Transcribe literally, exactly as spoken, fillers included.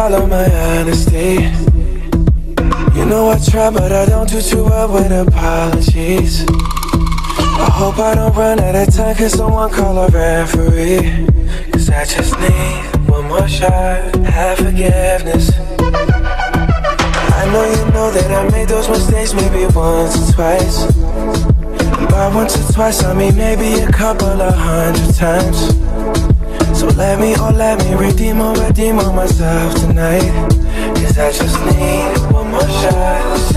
follow my honesty. You know I try, but I don't do too well with apologies. I hope I don't run out of time, cause someone call a referee. Cause I just need one more shot, have forgiveness. I know you know that I made those mistakes maybe once or twice. And by once or twice I mean maybe a couple of hundred times. So let me, oh let me redeem or redeem on myself tonight. Cause I just need one more shot.